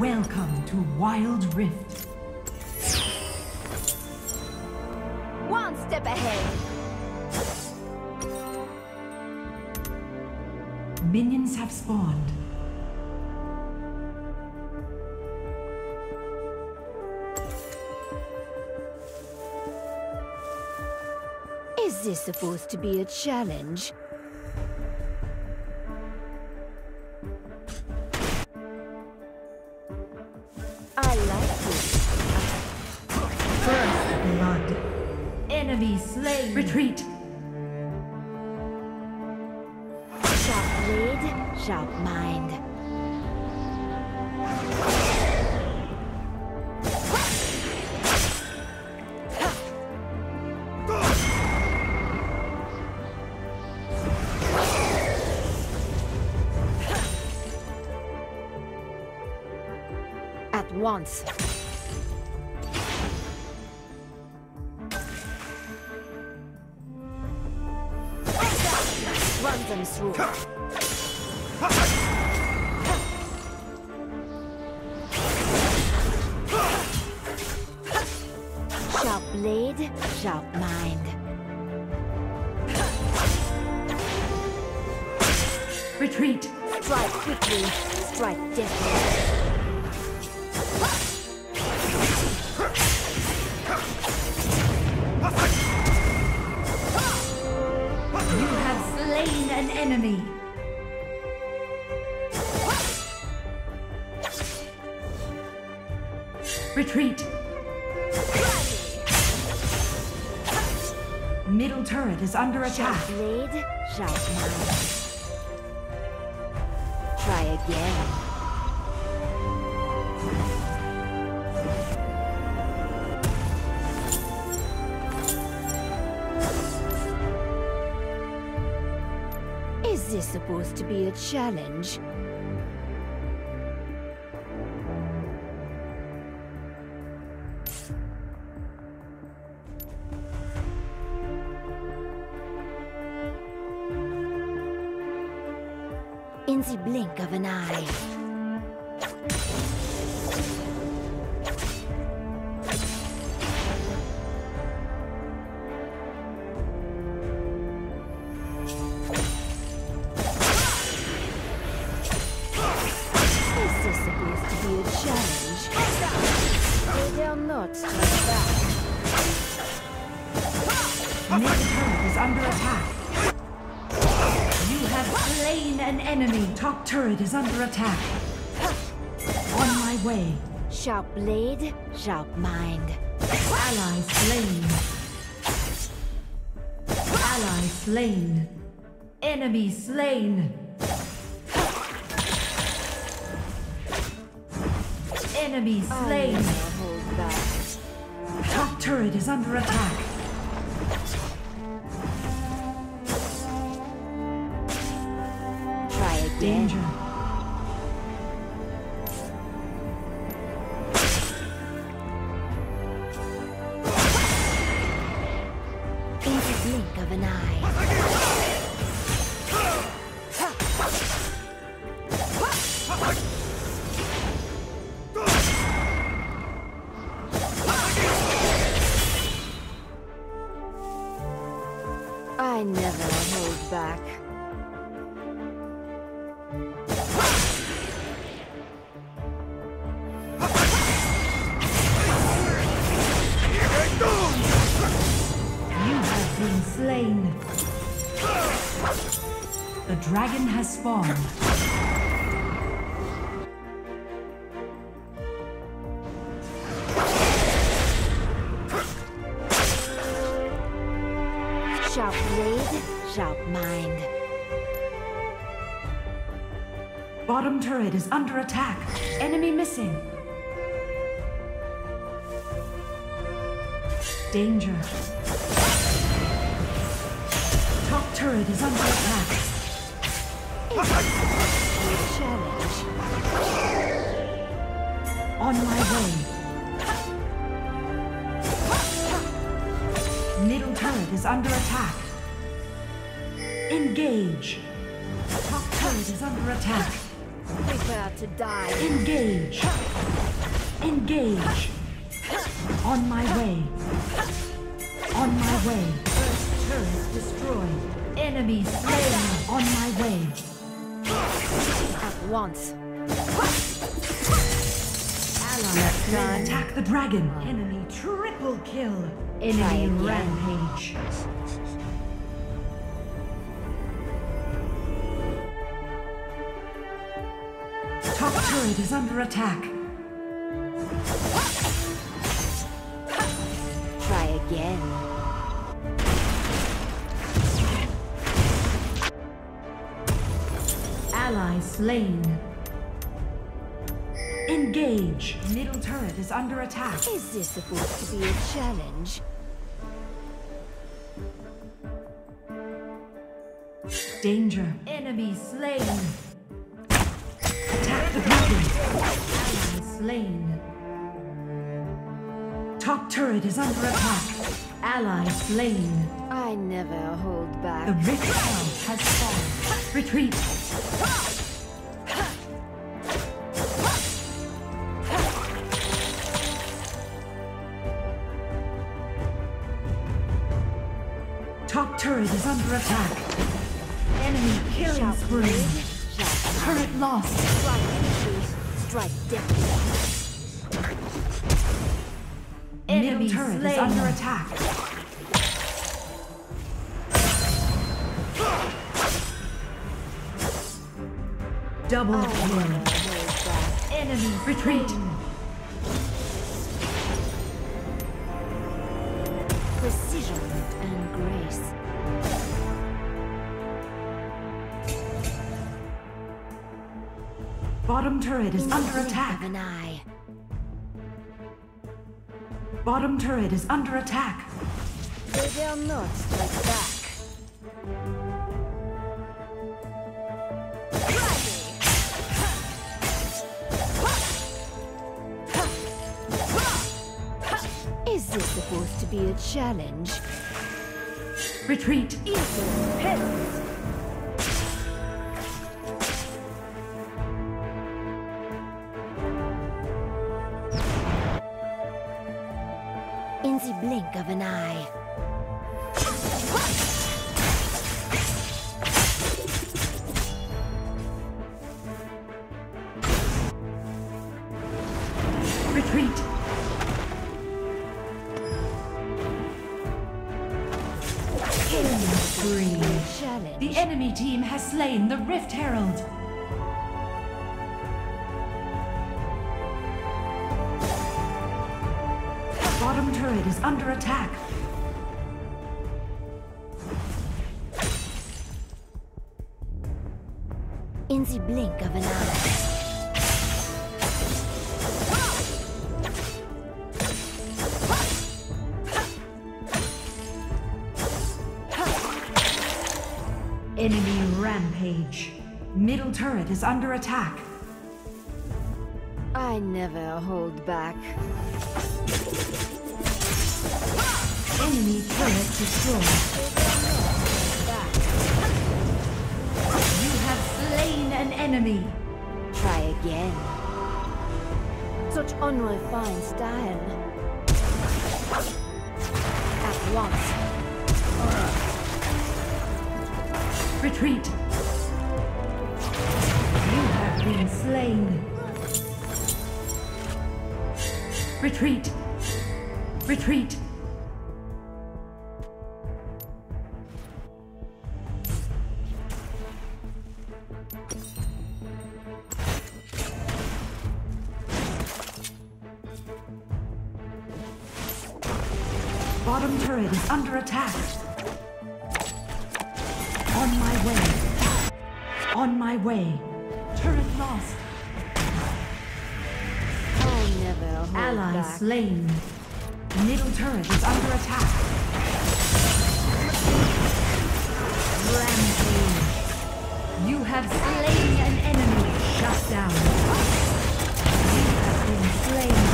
Welcome to Wild Rift. One step ahead. Minions have spawned. Is this supposed to be a challenge? I like this. First blood. Enemy slain. Retreat. Sharp blade, sharp mind. At once. Run them through. Sharp blade, sharp mind. Retreat. Strike quickly, strike deftly. You have slain an enemy. Retreat. Middle turret is under attack. Sharp blade, sharp mind. Try again. Is this supposed to be a challenge? In the blink of an eye. Is this supposed to be a challenge? They dare not strike back. Middle turret is under attack. You have slain an enemy. Top turret is under attack. On my way. Sharp blade, sharp mind. Ally slain. Ally slain. Enemy slain. Enemy slain. I never hold back. Top turret is under attack. Try again. Danger. In the blink of an eye. I never hold back. You have been slain. The dragon has spawned. Sharp blade, sharp mind. Bottom turret is under attack. Enemy missing. Danger. Top turret is under attack. Challenge. On my way. Middle turret is under attack. Engage. Top turret is under attack. Prepare to die. Engage. Engage. On my way. On my way. First turret destroyed. Enemy slain. On my way. At once. Allies slain. Attack the dragon. Enemy triple kill. Enemy rampage. Top turret is under attack. Try again. Ally slain. Engage. Middle turret is under attack. Is this supposed to be a challenge? Danger. Enemy slain. Attack the dragon. Ally slain. Top turret is under attack. Ally slain. I never hold back. The Rift Herald has fallen. Retreat. Top turret is under attack. Enemy killing spree. Turret lost. Strike enemies. Strike deadly. Enemy turret is under attack. Double kill. Enemy retreat. Precision and grace. Bottom turret is under attack. An eye. Bottom turret is under attack. They dare not strike back. Is this supposed to be a challenge? Retreat. Easy hits. In the blink of an eye. Retreat. Killing spree. Challenge. The enemy team has slain the Rift Herald. Bottom turret is under attack. In the blink of an eye. Enemy rampage. Middle turret is under attack. I never hold back. Enemy turret destroyed. You have slain an enemy. Try again. Such unrefined style. At once. Retreat. You have been slain. Retreat. Retreat. Bottom turret is under attack. On my way. On my way. Turret lost. I never hold Ally back. slain. Middle turret is under attack. Rampage. You have slain an enemy. Shut down. You have been slain.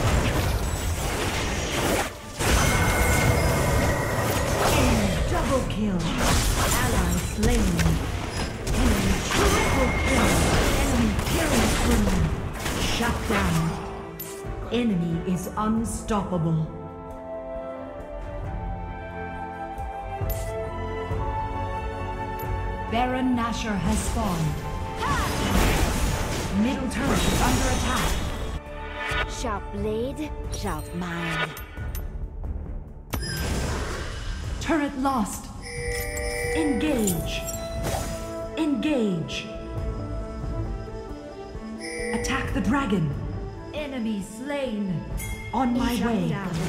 Double kill. Ally slain. Enemy triple kill. Enemy kill. stand. Enemy is unstoppable. Baron Nashor has spawned. Middle turret is under attack. Sharp blade, sharp mind. Turret lost. Engage. Engage. Attack the dragon. Enemy slain. On my way.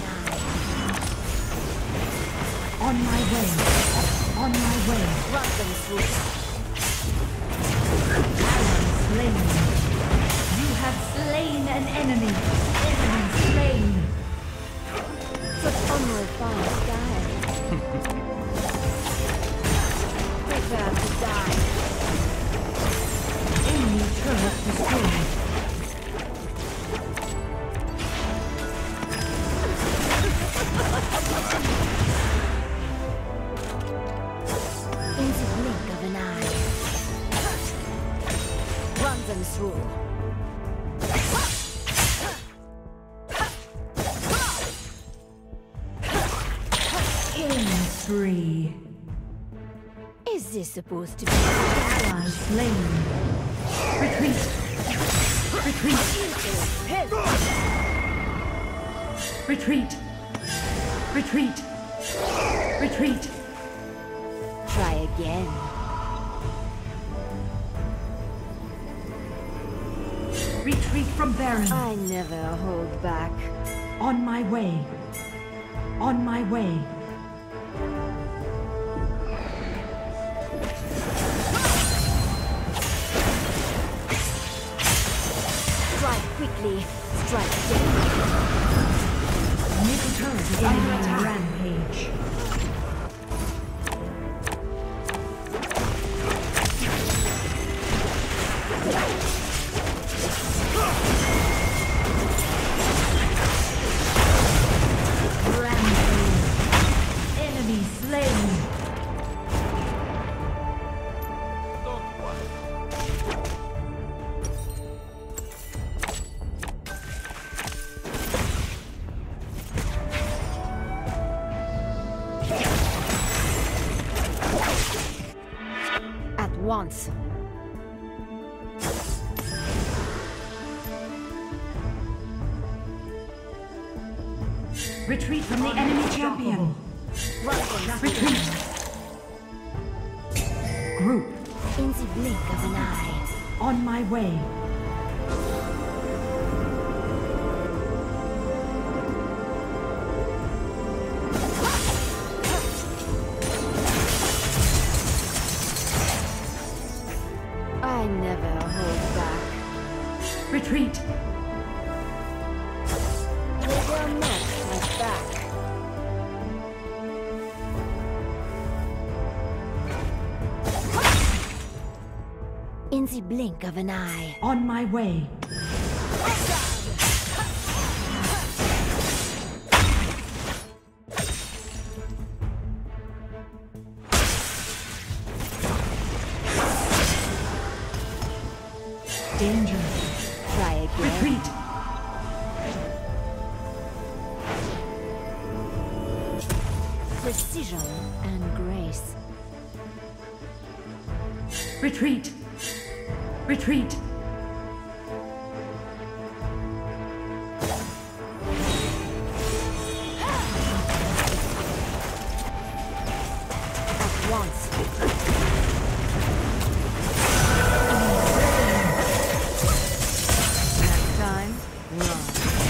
On my way. On my way. Run them through. Ally slain. You have slain an enemy. Enemy slain. Such unrefined style. Prepare to die. Enemy turret destroyed. In the blink of an eye. Run them through. Killing spree. Is this supposed to be Ally slain. Retreat. Retreat. Retreat. Retreat. Retreat. Try again. Retreat from Baron. I never hold back. On my way. On my way. Strike quickly. Strike dead. Middle turret is under attack. Rampage. Once. Retreat from the enemy champion. Retreat. Group. In the blink of an eye. On my way. I never hold back. Retreat. They will not fight back. In the blink of an eye. On my way. Danger. Try again. Retreat. Precision and grace. Retreat. Retreat. At once. Next time, run.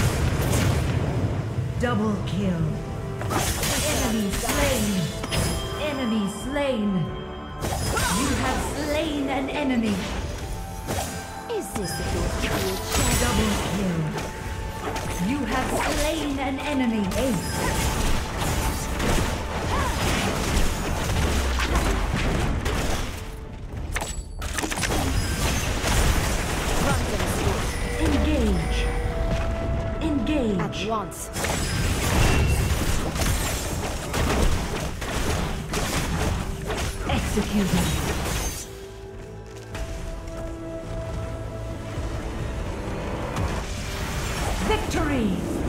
Double kill. Enemy slain. Enemy slain. You have slain an enemy. Is this supposed to be a chance? Double kill. You have slain an enemy. Ace. Run them through. Engage. Engage. At once. Executed. Victory!